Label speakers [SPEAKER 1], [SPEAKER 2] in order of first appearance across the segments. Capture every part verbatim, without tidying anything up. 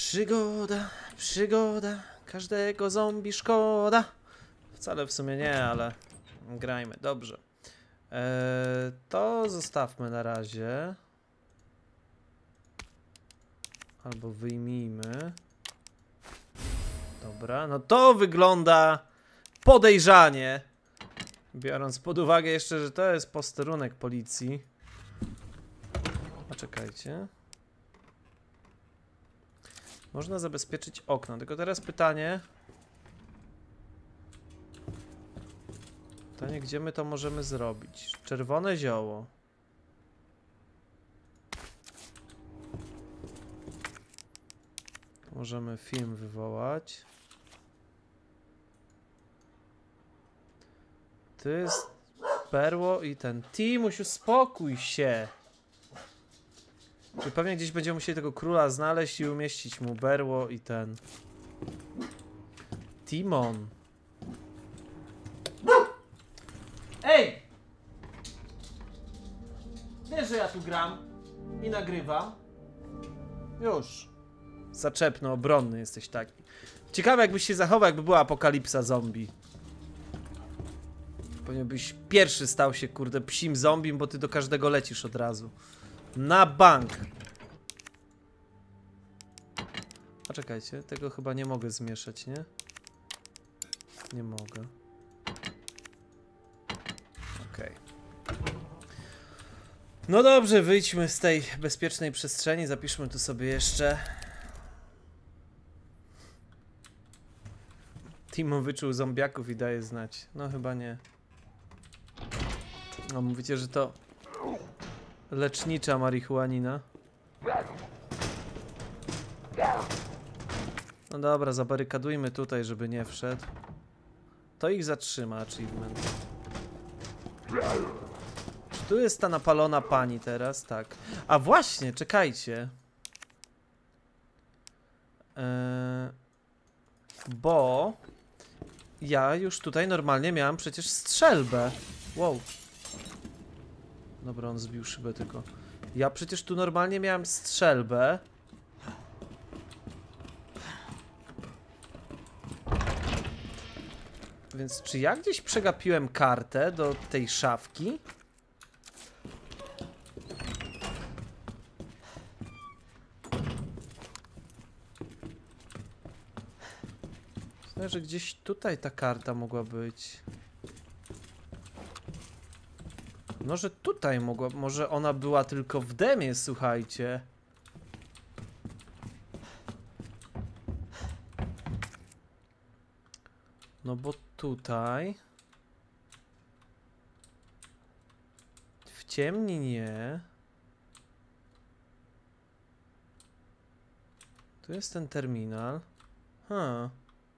[SPEAKER 1] Przygoda, przygoda, każdego zombie szkoda. Wcale w sumie nie, ale grajmy, dobrze. Eee, to zostawmy na razie. Albo wyjmijmy. Dobra, no to wygląda podejrzanie. Biorąc pod uwagę jeszcze, że to jest posterunek policji. A czekajcie. Można zabezpieczyć okno, tylko teraz pytanie. Pytanie, gdzie my to możemy zrobić? Czerwone zioło. Możemy film wywołać. To jest perło i ten. Timuś, uspokój się. Czyli pewnie gdzieś będziemy musieli tego króla znaleźć i umieścić mu berło i ten. Timon. Ej! Wiesz, że ja tu gram i nagrywam? Już. Zaczepno, obronny jesteś taki. Ciekawe, jakbyś się zachował, jakby była apokalipsa zombie. Pewnie byś pierwszy stał się, kurde, psim zombiem, bo ty do każdego lecisz od razu. Na bank. A czekajcie, tego chyba nie mogę zmieszać, nie? Nie mogę. Okej. No dobrze, wyjdźmy z tej bezpiecznej przestrzeni, zapiszmy tu sobie jeszcze. Timo wyczuł zombiaków i daje znać. No chyba nie. No mówicie, że to lecznicza marihuanina. No dobra, zabarykadujmy tutaj, żeby nie wszedł. To ich zatrzyma, achievement. Czy tu jest ta napalona pani teraz? Tak. A właśnie, czekajcie. Eee, bo ja już tutaj normalnie miałem przecież strzelbę. Wow. Dobra, on zbił szybę tylko. Ja przecież tu normalnie miałem strzelbę. Więc czy ja gdzieś przegapiłem kartę do tej szafki? Myślę, że gdzieś tutaj ta karta mogła być. Może tutaj mogła, może ona była tylko w demie, słuchajcie. No bo tutaj w ciemni nie. Tu jest ten terminal. Hmm.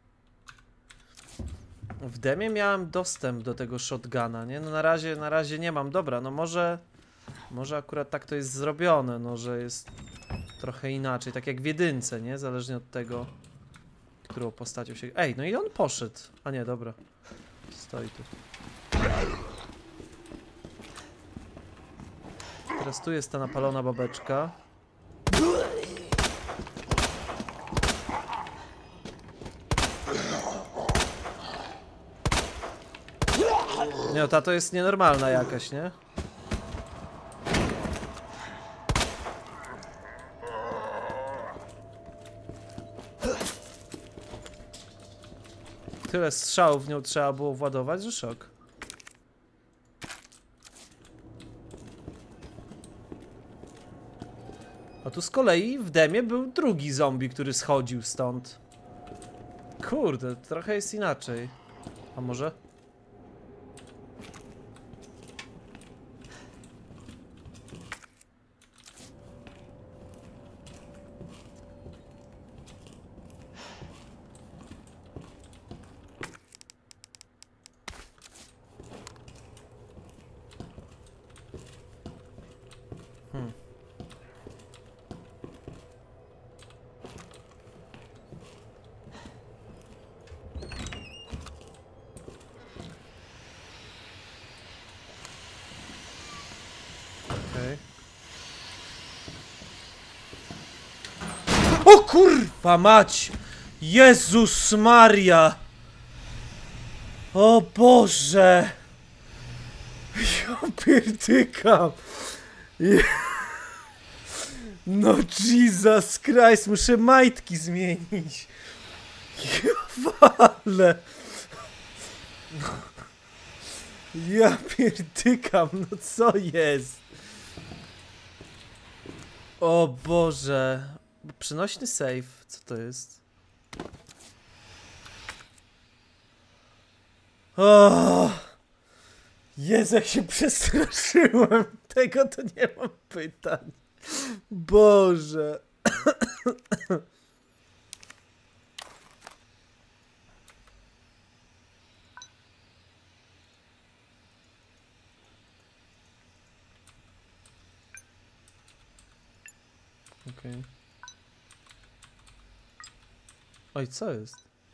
[SPEAKER 1] W demie miałem dostęp do tego shotguna, nie? No na razie, na razie nie mam. Dobra, no może może akurat tak to jest zrobione, no że jest trochę inaczej, tak jak w jedynce, nie? Zależnie od tego, którą postacią się... Ej, no i on poszedł. A nie, dobra. Stoi tu. Teraz tu jest ta napalona babeczka. Nie, ta to jest nienormalna jakaś, nie? Tyle strzałów w nią trzeba było władować, że szok. A tu z kolei w demie był drugi zombie, który schodził stąd. Kurde, trochę jest inaczej. A może? Hmm. O kurwa mać! Jezus Maria! O Boże! Ja pierdykam! Je... No Jesus Christ, muszę majtki zmienić. Ja walę. Ja pierdykam, no co jest? O Boże. Przenośny save, co to jest? O! Jezu, jak się przestraszyłem. Tego to nie mam pytań. Boże. Okej. Okay. Oj, co jest?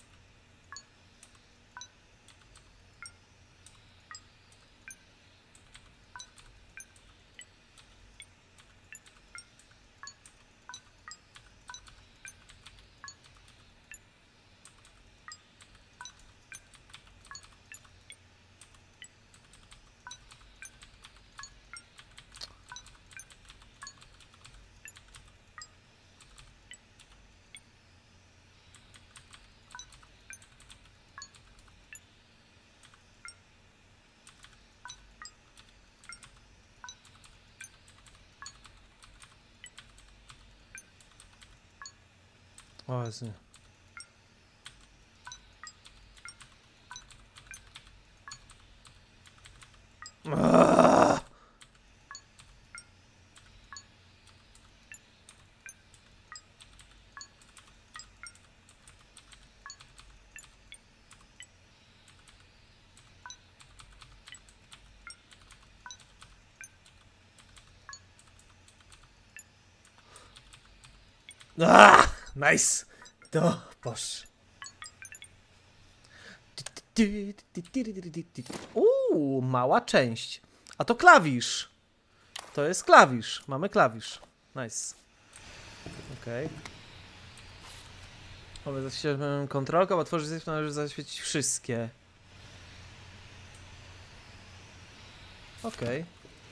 [SPEAKER 1] O Jezu. Aaaa! Ah, nice! To boż. Uuu, mała część. A to klawisz. To jest klawisz. Mamy klawisz. Nice. Okej. Okay. Mamy zaświecić kontrolkę, bo otworzyć zestaw należy zaświecić wszystkie. Okej. Okay.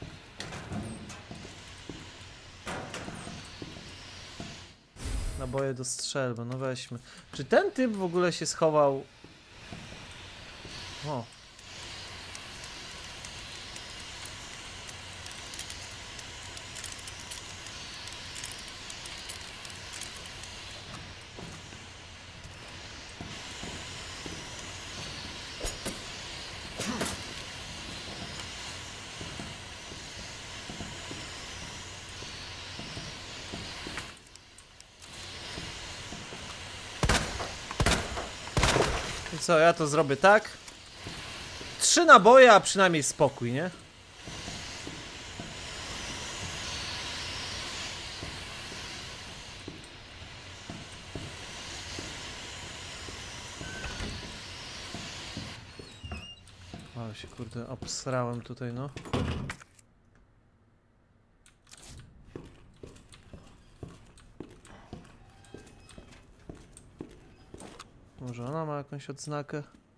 [SPEAKER 1] Naboje do strzelby, no weźmy. Czy ten typ w ogóle się schował? O. I co, ja to zrobię tak? Trzy naboje, a przynajmniej spokój, nie? Ale się kurde obsrałem tutaj, no. Może ona ma jakąś odznakę?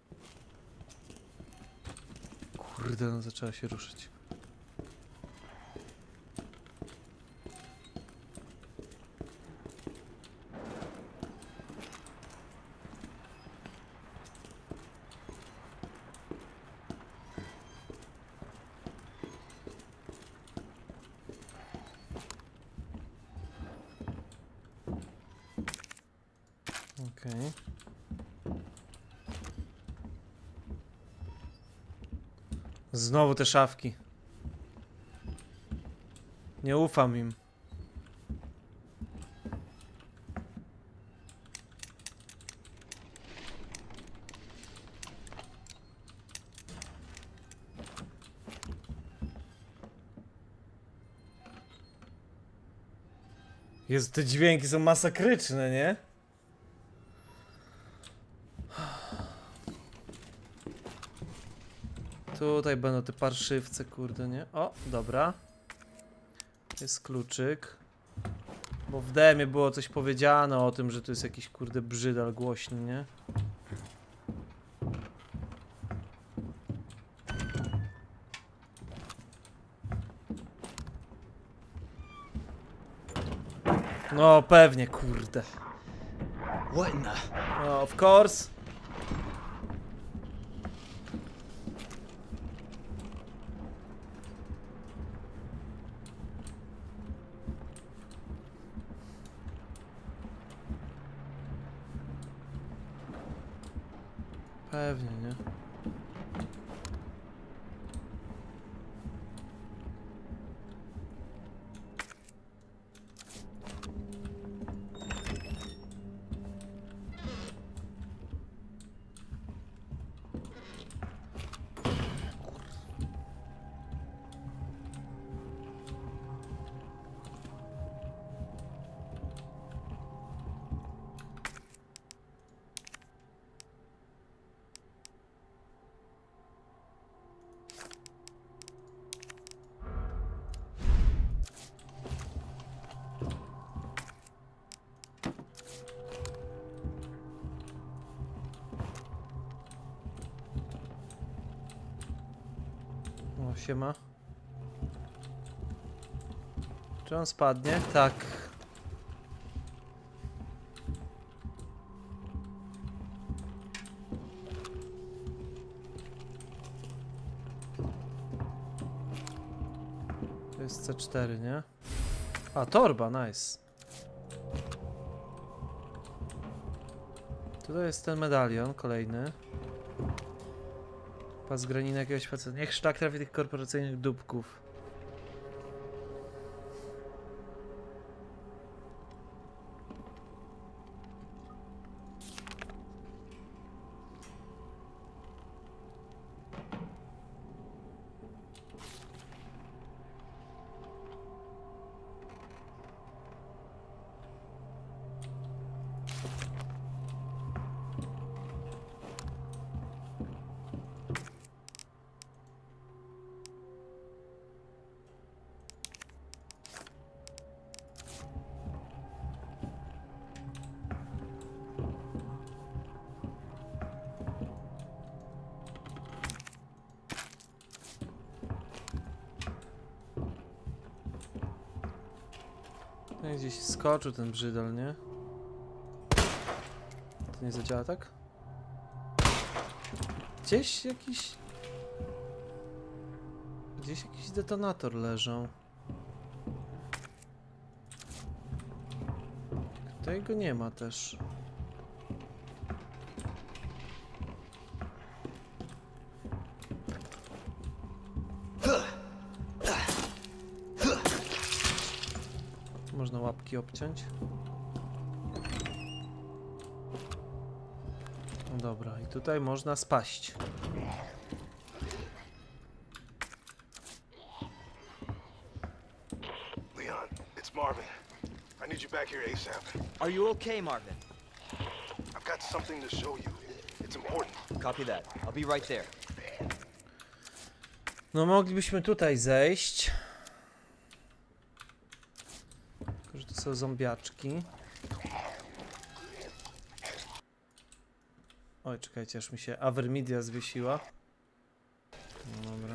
[SPEAKER 1] Kurde, no zaczęła się ruszyć. Okej. Okay. Znowu te szafki. Nie ufam im. Jezu, te dźwięki są masakryczne, nie? Tutaj będą te parszywce, kurde, nie? O, dobra. Jest kluczyk. Bo w demie było coś powiedziane o tym, że to jest jakiś kurde brzydal głośny, nie? No pewnie, kurde.
[SPEAKER 2] What in the...
[SPEAKER 1] No, of course. Pewnie, nie? O, siema. Czy on spadnie? Tak. To jest C cztery, nie? A, torba, nice. Tutaj jest ten medalion, kolejny. Pas graniny jakiegoś faceta. Niech szlak trafi tych korporacyjnych dupków. No i gdzieś skoczył ten brzydal, nie? To nie zadziała tak? Gdzieś jakiś... Gdzieś jakiś detonator leżał. Tutaj go nie ma też. Można łapki obciąć. No dobra, i tutaj można spaść.
[SPEAKER 3] Leon, it's Marvin. I need you back here ASAP.
[SPEAKER 2] Are you okay, Marvin?
[SPEAKER 3] I've got something to show you. It's important.
[SPEAKER 2] Copy that. I'll be right there.
[SPEAKER 1] No moglibyśmy tutaj zejść. Tylko, że to są zombiaczki. Oj, czekajcie, aż mi się Avermedia zwiesiła. No dobra.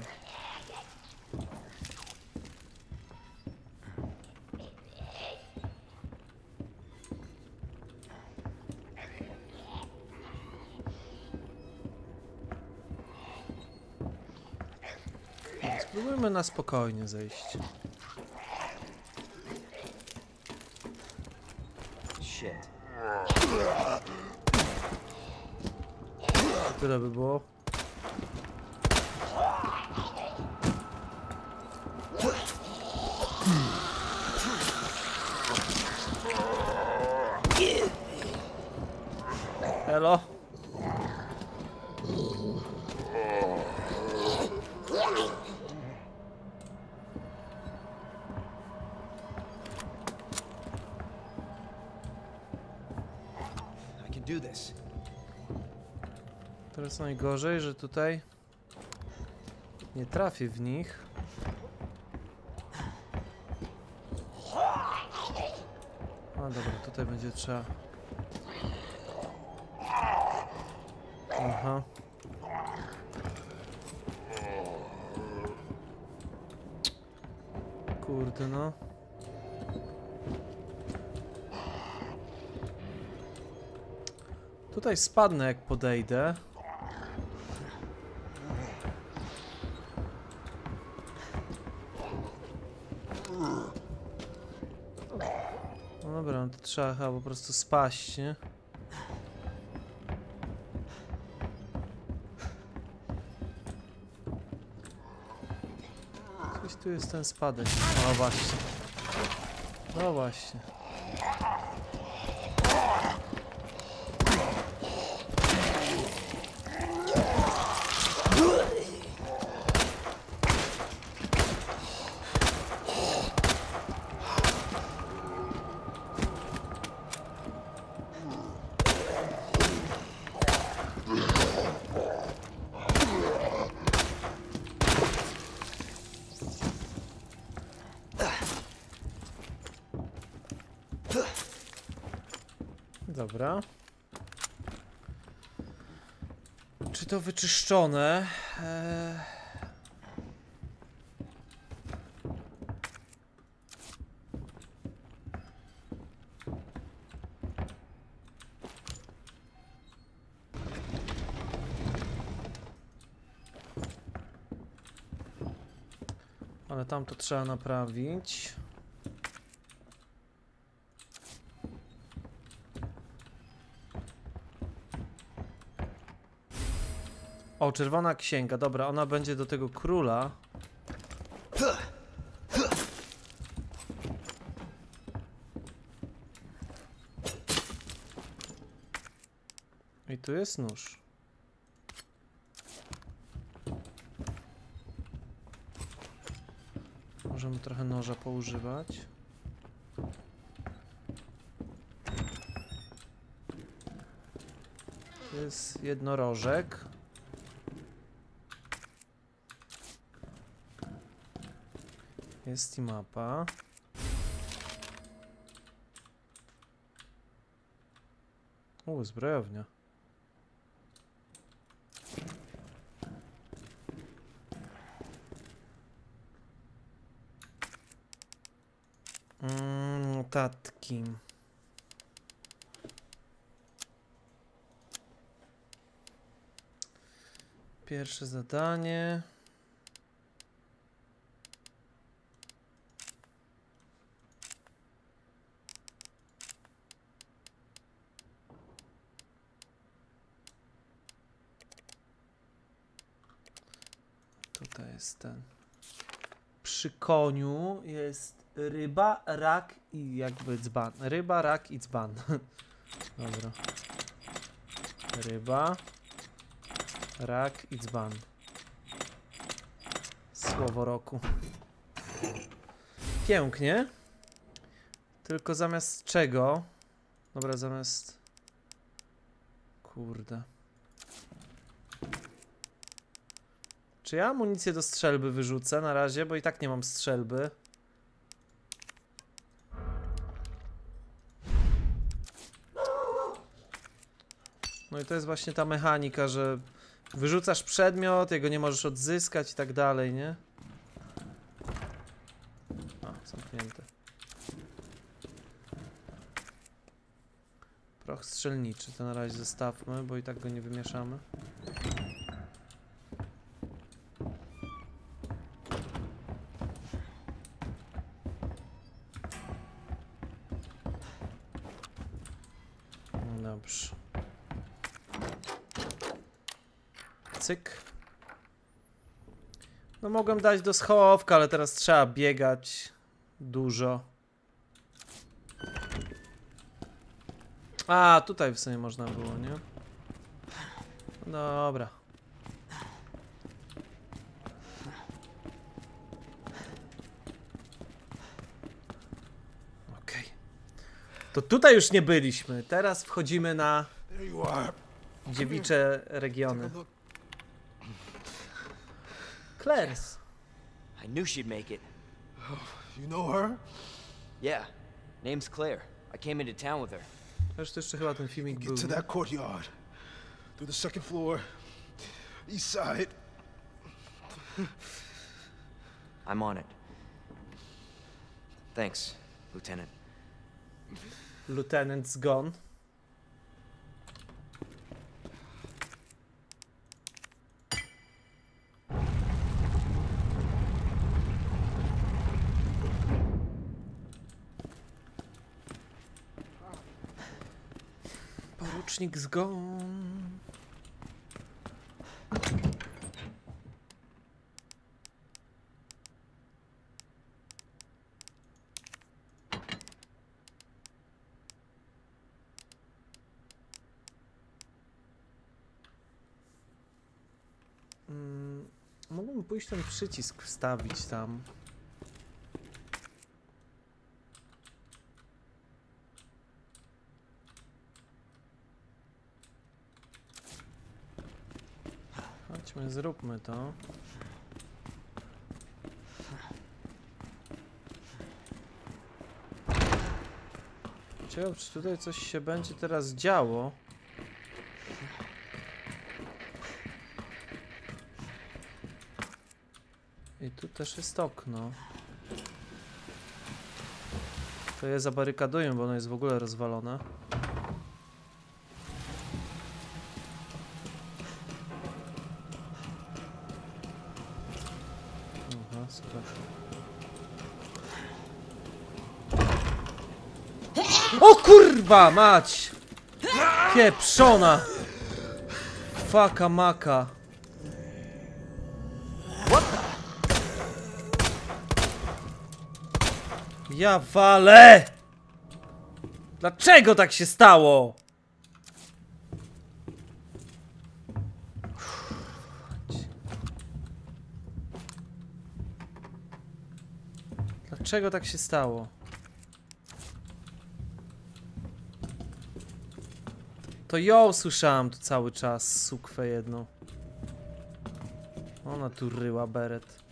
[SPEAKER 1] Spróbujmy na spokojnie zejść.
[SPEAKER 2] Shit.
[SPEAKER 1] Tyle by było. Hello.
[SPEAKER 2] I can do this.
[SPEAKER 1] Teraz najgorzej, że tutaj nie trafię w nich. dobra, tutaj będzie trzeba... Aha. Kurde no. Tutaj spadnę jak podejdę. No dobra, no to trzeba chyba po prostu spaść, nie? Gdzieś tu jest ten spadek. O właśnie. No właśnie. Dobra. Czy to wyczyszczone? Eee... Ale tam to trzeba naprawić. O, czerwona księga. Dobra, ona będzie do tego króla. I tu jest nóż. Możemy trochę noża poużywać. Tu jest jednorożek. Jest i mapa. U, zbrojownia. Mm, notatki. Pierwsze zadanie. Tutaj jest ten. Przy koniu jest ryba, rak i jakby dzban. Ryba, rak i dzban. Dobra. Ryba, rak i dzban. Słowo roku. Pięknie. Tylko zamiast czego? Dobra, zamiast... Kurde. Czy ja amunicję do strzelby wyrzucę na razie, bo i tak nie mam strzelby. No i to jest właśnie ta mechanika, że wyrzucasz przedmiot, jego nie możesz odzyskać i tak dalej, nie? A, zamknięte. Proch strzelniczy, to na razie zostawmy, bo i tak go nie wymieszamy. Dobrze. Cyk. No mogłem dać do schowka, ale teraz trzeba biegać dużo. A, tutaj w sumie można było, nie? No dobra. Okej. To tutaj już nie byliśmy. Teraz wchodzimy na dziewicze regiony. Claire's.
[SPEAKER 2] I knew she'd make it.
[SPEAKER 3] You know her?
[SPEAKER 2] Yeah, name's Claire. I came into town with her.
[SPEAKER 1] Wiesz, to jeszcze chyba ten filmik był.
[SPEAKER 3] Get to
[SPEAKER 1] Nie?
[SPEAKER 3] that courtyard. Through the second floor. East side.
[SPEAKER 2] I'm on it. Thanks, Lieutenant.
[SPEAKER 1] Lieutenant's gone. Porucznik zgon. Mm, mógłbym pójść ten przycisk wstawić tam. Chodźmy, zróbmy to. Ciekawe, czy tutaj coś się będzie teraz działo. I tu też jest okno. To je zabarykaduję, bo ono jest w ogóle rozwalone. Aha, super. O kurwa mać! Pieprzona! Faka maka. Ja walę! Dlaczego tak się stało? Dlaczego tak się stało? To ją słyszałam tu cały czas, sukwę jedną. Ona tu ryła beret.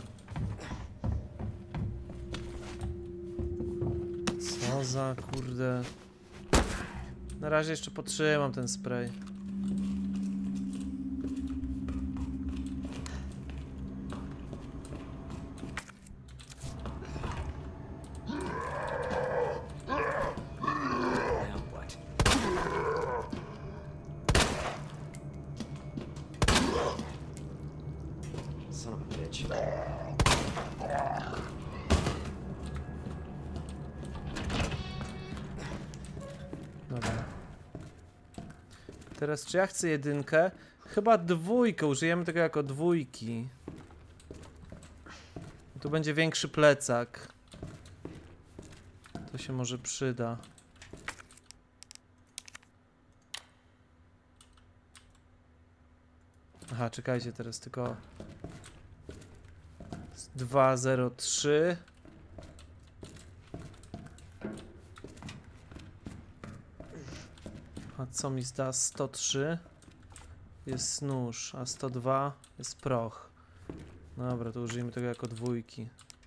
[SPEAKER 1] Co za kurde. Na razie jeszcze potrzymam ten spray.
[SPEAKER 2] Now what? Son of a bitch.
[SPEAKER 1] Dobra. Teraz czy ja chcę jedynkę? Chyba dwójkę, użyjemy tego jako dwójki. Tu będzie większy plecak. To się może przyda. Aha, czekajcie, teraz tylko dwa zero trzy. A co mi zda? sto trzy jest nóż, a sto dwa jest proch. Dobra, to użyjmy tego jako dwójki.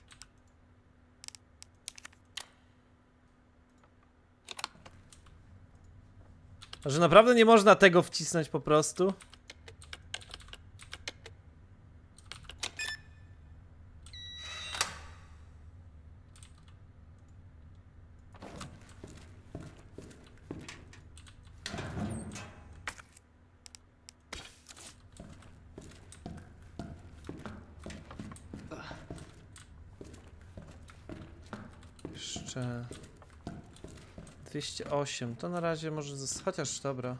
[SPEAKER 1] A że naprawdę nie można tego wcisnąć po prostu? Jeszcze dwieście osiem, to na razie może zas... chociaż dobra.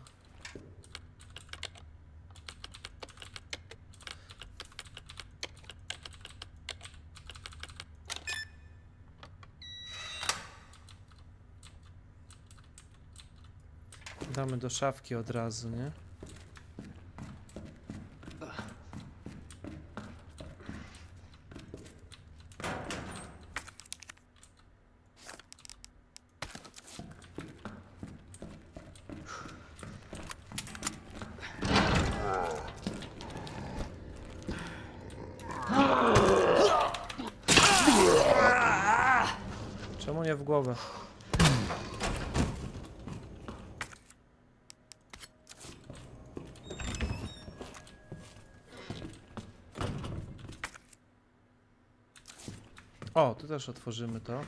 [SPEAKER 1] Damy do szafki od razu, nie? Czemu nie w głowę? O, tu też otworzymy to.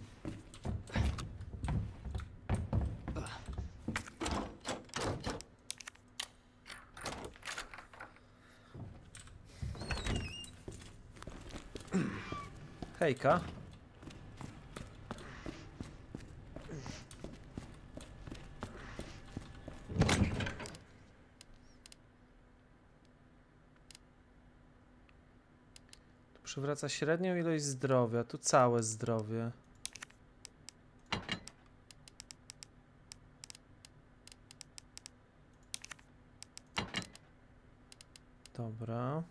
[SPEAKER 1] Hejka. Tu przywraca średnią ilość zdrowia, tu całe zdrowie. Dobra.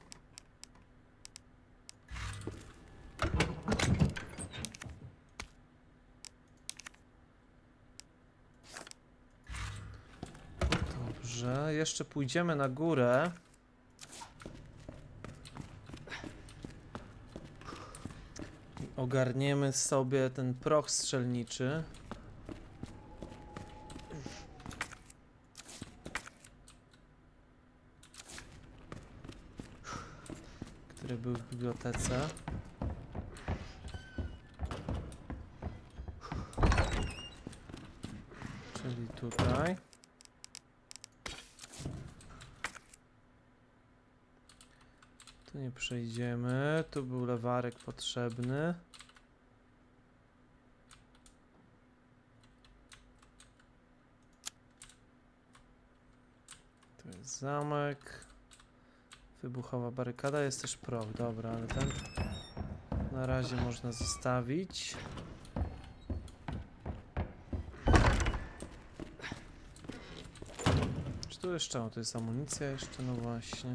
[SPEAKER 1] Dobrze, jeszcze pójdziemy na górę. I ogarniemy sobie ten proch strzelniczy. Który był w bibliotece. Czyli tutaj. Tu nie przejdziemy. Tu był lewarek potrzebny. Tu jest zamek. Wybuchowa barykada. Jest też proch. Dobra, ale ten na razie można zostawić. Czy tu jeszcze? O, to jest amunicja jeszcze? No właśnie.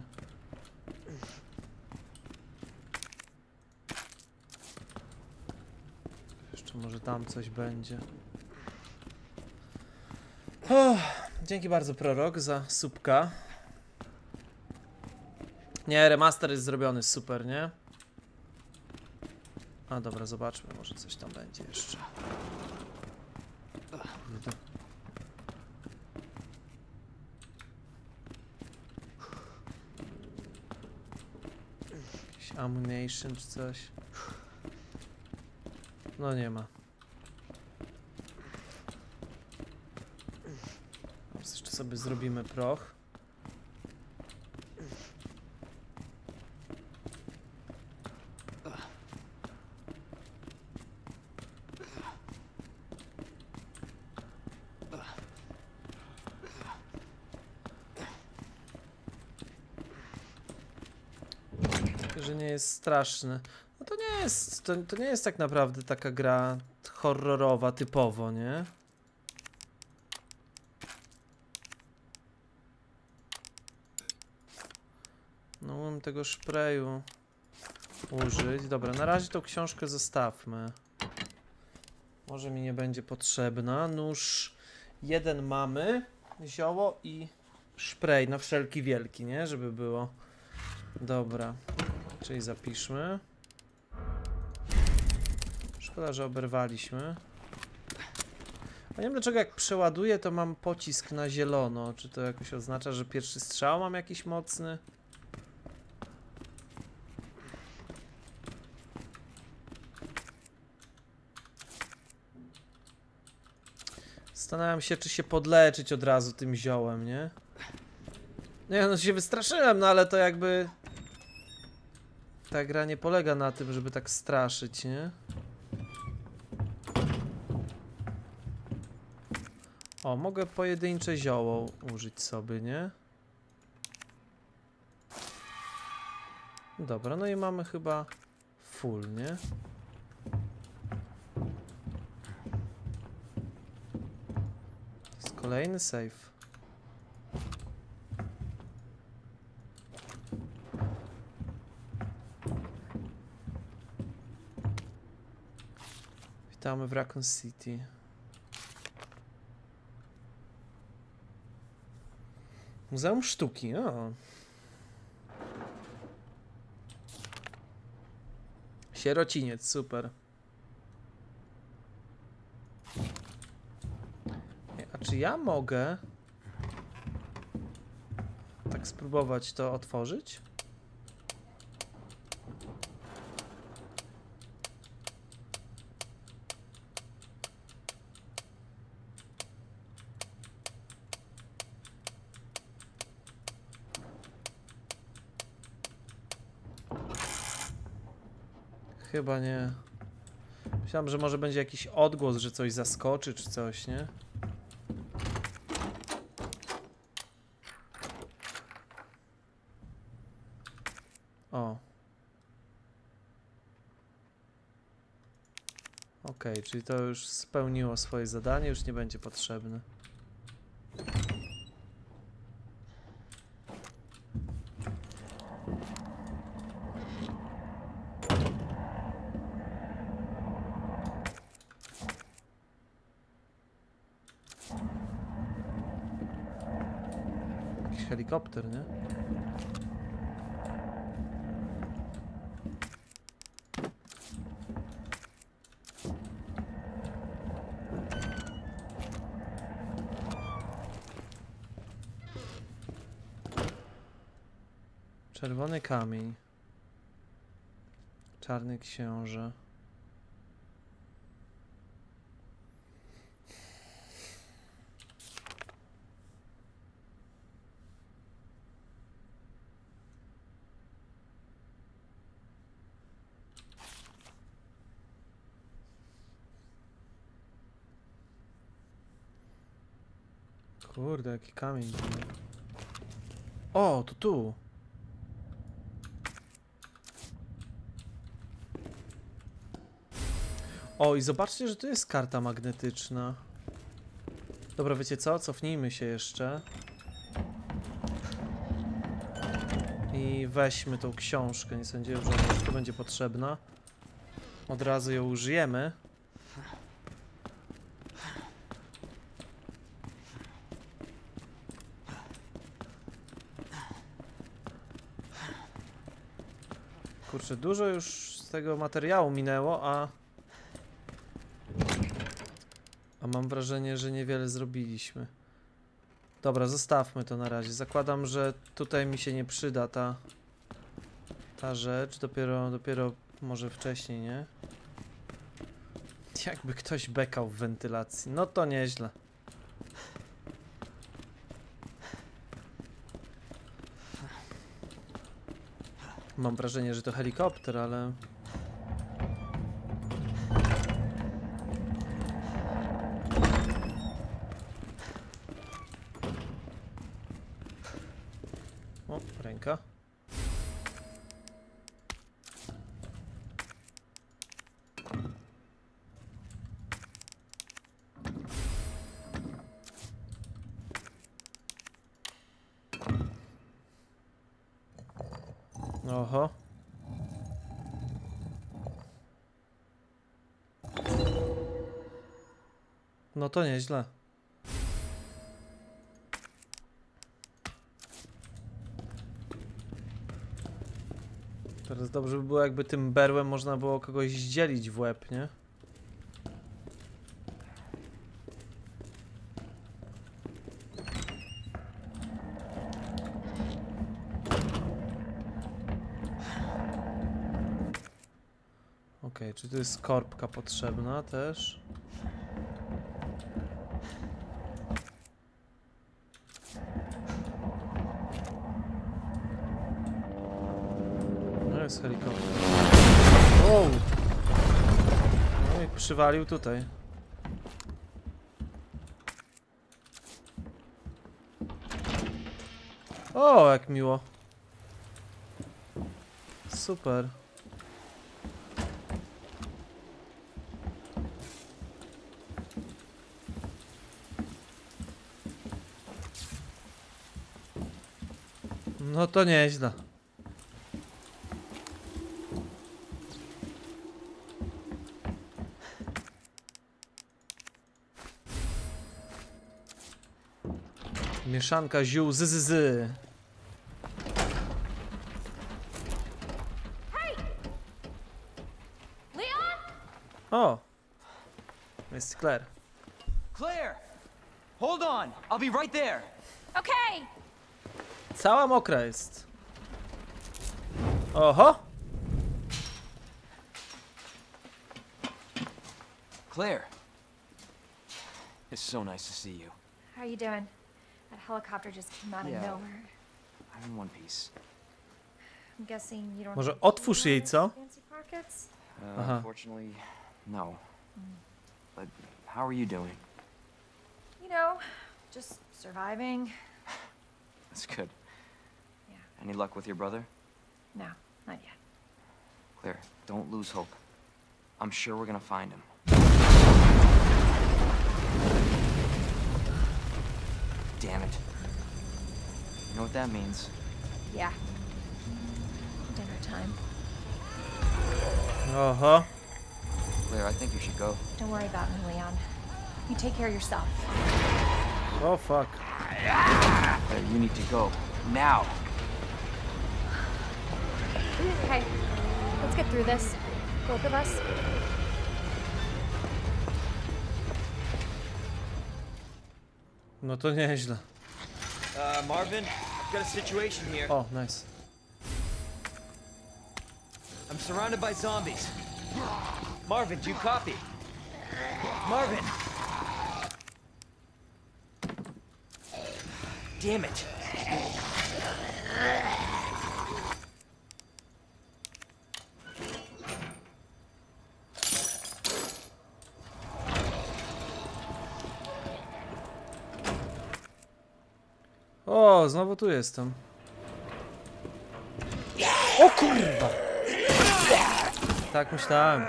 [SPEAKER 1] Jeszcze może tam coś będzie. Oh, dzięki bardzo, Prorok, za subka. Nie, remaster jest zrobiony, super, nie? A dobra, zobaczmy, może coś tam będzie jeszcze. Jakiś ammunition czy coś. No nie ma. Jeszcze sobie zrobimy proch. Że nie jest straszny. No to nie jest, to, to nie jest tak naprawdę taka gra horrorowa typowo, nie? No mógłbym tego sprayu użyć. Dobra, na razie tą książkę zostawmy. Może mi nie będzie potrzebna. Nóż jeden mamy, zioło i szprej na wszelki wielki, nie? Żeby było. Dobra, czyli zapiszmy. Szkoda, że oberwaliśmy. A nie wiem dlaczego jak przeładuję, to mam pocisk na zielono. Czy to jakoś oznacza, że pierwszy strzał mam jakiś mocny? Zastanawiam się, czy się podleczyć od razu tym ziołem, nie? Nie, no się wystraszyłem, no ale to jakby... Ta gra nie polega na tym, żeby tak straszyć, nie? O, mogę pojedyncze zioło użyć sobie, nie? Dobra, no i mamy chyba full, nie? To jest kolejny save. Witamy w Raccoon City. Muzeum Sztuki, o. Sierociniec, super. A czy ja mogę tak spróbować to otworzyć? Chyba nie. Myślałem, że może będzie jakiś odgłos, że coś zaskoczy czy coś, nie? O. Okej, okay, czyli to już spełniło swoje zadanie, już nie będzie potrzebne. Jakiś helikopter, nie? Czerwony kamień. Czarny książę. Kurde, jaki kamień. O, to tu. O, i zobaczcie, że tu jest karta magnetyczna. Dobra, wiecie co? Cofnijmy się jeszcze. I weźmy tą książkę. Nie sądziłem, że ona już tu będzie potrzebna. Od razu ją użyjemy. Kurczę, dużo już z tego materiału minęło, a... A mam wrażenie, że niewiele zrobiliśmy. Dobra, zostawmy to na razie. Zakładam, że tutaj mi się nie przyda ta... Ta rzecz. Dopiero, dopiero może wcześniej, nie? Jakby ktoś bekał w wentylacji. No to nieźle. Mam wrażenie, że to helikopter, ale... O, ręka. Oho. No to nieźle. Teraz dobrze by było, jakby tym berłem można było kogoś zdzielić w łeb, nie? Okej, okay, czy tu jest korbka potrzebna też? No jest helikopter. Wow! No i przywalił tutaj. O, jak miło. Super. No to nieźle. Mieszanka ziół z z z.
[SPEAKER 4] Hey! Leon?
[SPEAKER 1] O! Jest Claire.
[SPEAKER 5] Claire! Hold on! I'll be right there!
[SPEAKER 4] Okay.
[SPEAKER 1] Cała mokra jest. Oho!
[SPEAKER 5] Claire! It's so nice to see you.
[SPEAKER 4] How are you doing? That helicopter just came out
[SPEAKER 5] Yeah.
[SPEAKER 4] of nowhere.
[SPEAKER 5] I'm in one piece.
[SPEAKER 4] I'm guessing you don't
[SPEAKER 1] Może
[SPEAKER 4] have
[SPEAKER 1] otwórz jej,
[SPEAKER 4] keys
[SPEAKER 1] co?
[SPEAKER 4] in those fancy pockets?
[SPEAKER 2] Uh,
[SPEAKER 1] Uh-huh.
[SPEAKER 2] Unfortunately, no. But how are you doing?
[SPEAKER 4] You know, just surviving.
[SPEAKER 2] That's good.
[SPEAKER 4] Yeah.
[SPEAKER 2] Any luck with your brother?
[SPEAKER 4] No, not yet.
[SPEAKER 2] Claire, don't lose hope. I'm sure we're gonna find him. Damn it. You know what that means?
[SPEAKER 4] Yeah. Dinner time.
[SPEAKER 1] Oho.
[SPEAKER 2] Claire, I think you should go.
[SPEAKER 4] Don't worry about me, Leon. You take care of yourself.
[SPEAKER 1] O fuck.
[SPEAKER 2] Claire, you need to go. Now!
[SPEAKER 4] Okay, let's get through this. Both of us.
[SPEAKER 1] No to nieźle.
[SPEAKER 6] Uh, Marvin, I've got a situation here.
[SPEAKER 1] O, nice.
[SPEAKER 6] I'm surrounded by zombies. Marvin, do you copy? Marvin! Damn it.
[SPEAKER 1] O, znowu tu jestem. O kurwa! Tak myślałem.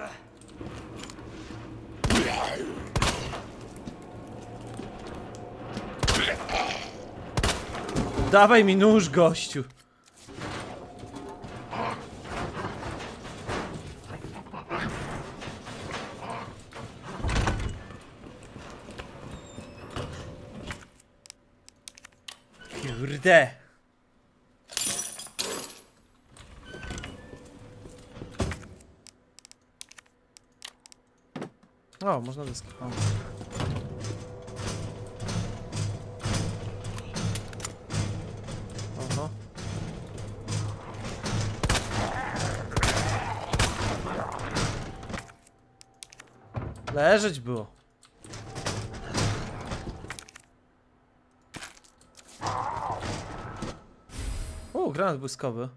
[SPEAKER 1] Dawaj mi nóż, gościu. Kurde. O, można deski. O. Oho. Leżeć było. O, granat błyskowy.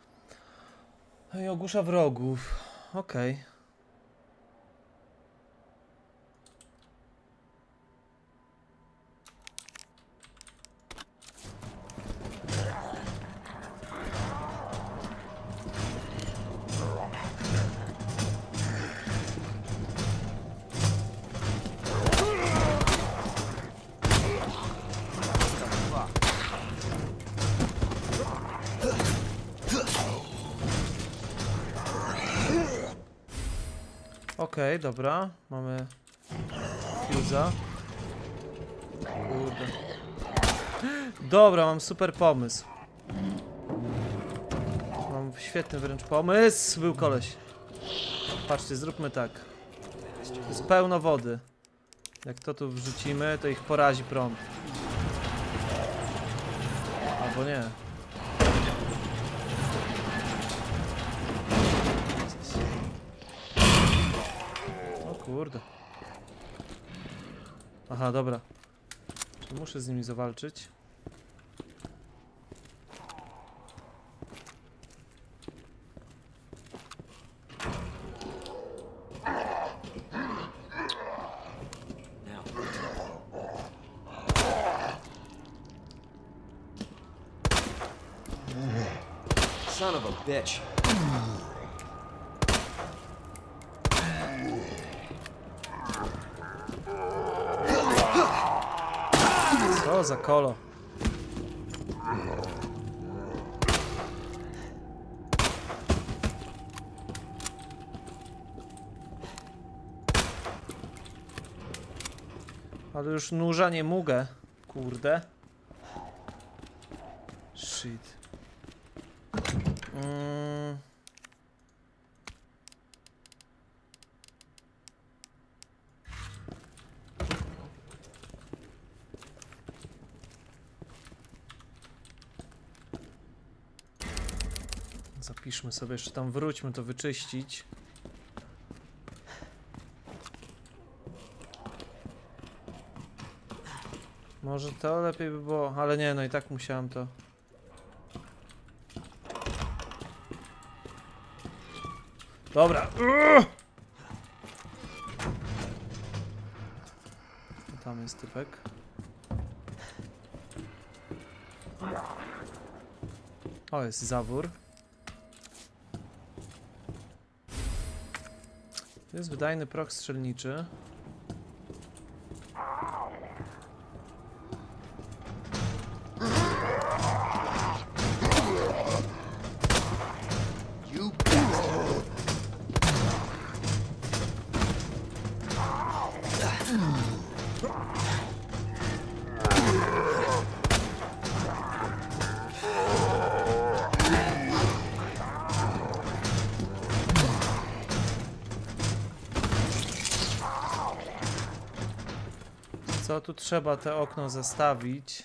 [SPEAKER 1] I ogłusza wrogów. Okej. Okay. Okej, okay, dobra, mamy fuse'a. Kurde. Dobra, mam super pomysł. Mam świetny wręcz pomysł. Był koleś. Patrzcie, zróbmy tak. To jest pełno wody. Jak to tu wrzucimy, to ich porazi prąd. Albo nie. Kurde. Aha, dobra. Czy muszę z nimi zawalczyć?
[SPEAKER 2] Son of a bitch.
[SPEAKER 1] Co za kolo. Ale już nóża nie mogę. Kurde. Shit. Mm. Zapiszmy sobie, jeszcze tam wróćmy to wyczyścić. Może to lepiej by było, ale nie, no i tak musiałem to. Dobra. Uuu! Tam jest typek. O, jest zawór. To jest wydajny proch strzelniczy. Co tu trzeba te okno zastawić?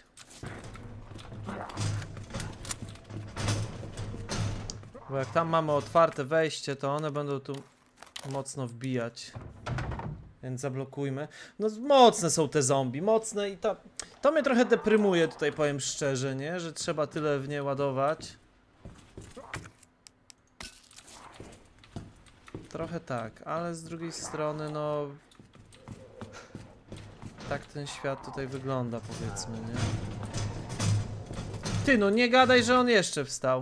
[SPEAKER 1] Bo jak tam mamy otwarte wejście, to one będą tu mocno wbijać. Więc zablokujmy. No mocne są te zombie, mocne i to, to mnie trochę deprymuje tutaj, powiem szczerze, nie? Że trzeba tyle w nie ładować. Trochę tak, ale z drugiej strony no... Tak ten świat tutaj wygląda, powiedzmy, nie? Ty, no nie gadaj, że on jeszcze wstał.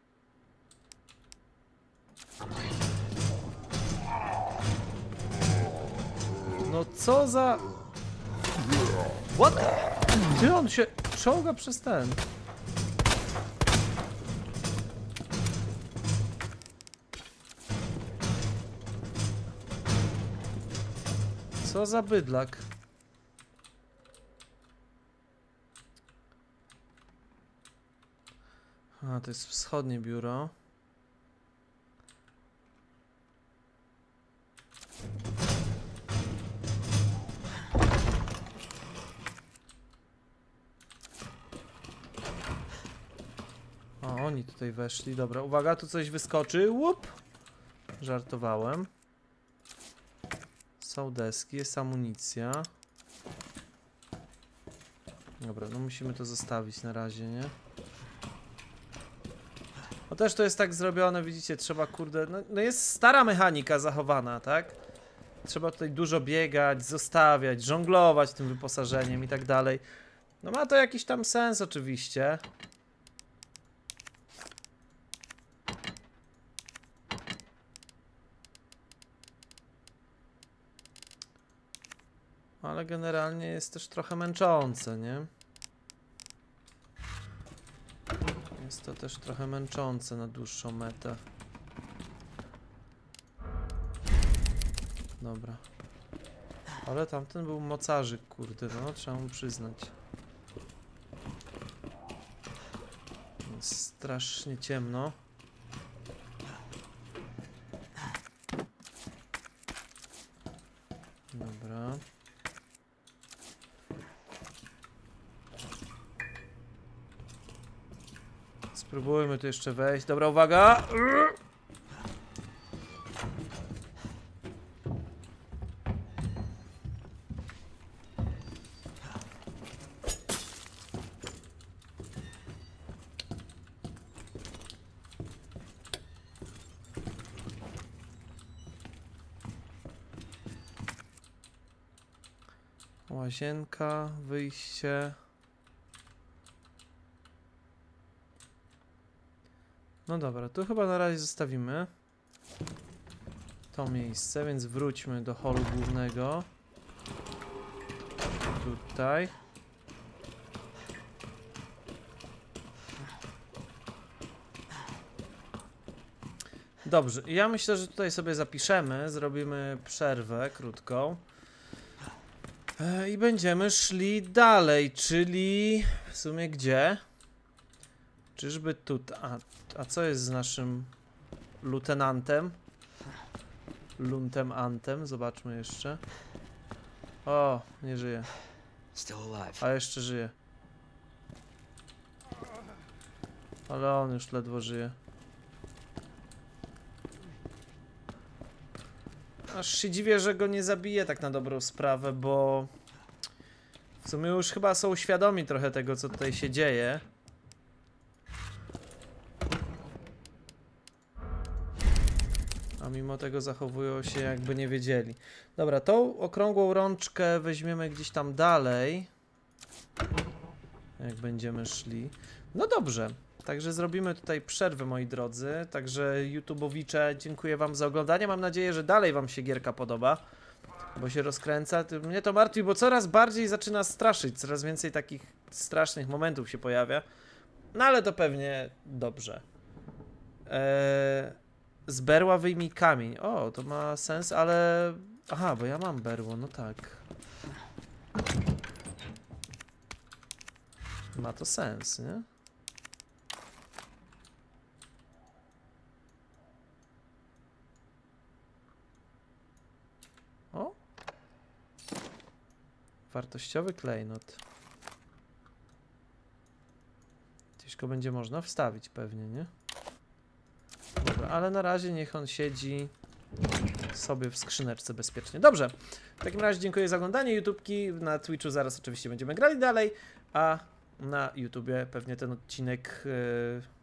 [SPEAKER 1] No co za... What? Ty, on się czołga przez ten. Co za bydlak. A, to jest wschodnie biuro. O, oni tutaj weszli. Dobra, uwaga, tu coś wyskoczy. Łup! Żartowałem. Są deski, jest amunicja. Dobra, no musimy to zostawić na razie, nie? No też to jest tak zrobione, widzicie, trzeba kurde... No, no jest stara mechanika zachowana, tak? Trzeba tutaj dużo biegać, zostawiać, żonglować tym wyposażeniem i tak dalej. No ma to jakiś tam sens oczywiście. Ale generalnie jest też trochę męczące, nie? Jest to też trochę męczące na dłuższą metę. Dobra. Ale tamten był mocarzyk, kurde, no trzeba mu przyznać. Jest strasznie ciemno. Dobra. Spróbujmy tu jeszcze wejść. Dobra, uwaga! Łazienka, wyjście. No dobra, tu chyba na razie zostawimy to miejsce, więc wróćmy do holu głównego. Tutaj. Dobrze, ja myślę, że tutaj sobie zapiszemy, zrobimy przerwę krótką. I będziemy szli dalej, czyli w sumie gdzie? Czyżby tutaj? A, a co jest z naszym lutenantem? Luntem Antem, zobaczmy jeszcze. O, nie żyje.
[SPEAKER 6] Still alive.
[SPEAKER 1] A jeszcze żyje. Ale on już ledwo żyje. Aż się dziwię, że go nie zabije tak na dobrą sprawę, bo w sumie już chyba są świadomi trochę tego, co tutaj się dzieje. A mimo tego zachowują się jakby nie wiedzieli. Dobra, tą okrągłą rączkę weźmiemy gdzieś tam dalej. Jak będziemy szli. No dobrze. Także zrobimy tutaj przerwę, moi drodzy. Także YouTubeowicze, dziękuję wam za oglądanie. Mam nadzieję, że dalej wam się gierka podoba. Bo się rozkręca. Mnie to martwi, bo coraz bardziej zaczyna straszyć. Coraz więcej takich strasznych momentów się pojawia. No ale to pewnie dobrze. Eee, z berła wyjmij kamień. O, to ma sens, ale... Aha, bo ja mam berło, no tak. Ma to sens, nie? O! Wartościowy klejnot. Gdzieś go będzie można wstawić pewnie, nie? Dobra, ale na razie niech on siedzi sobie w skrzyneczce bezpiecznie. Dobrze, w takim razie dziękuję za oglądanie YouTubki. Na Twitchu zaraz oczywiście będziemy grali dalej, a na YouTubie pewnie ten odcinek... Yy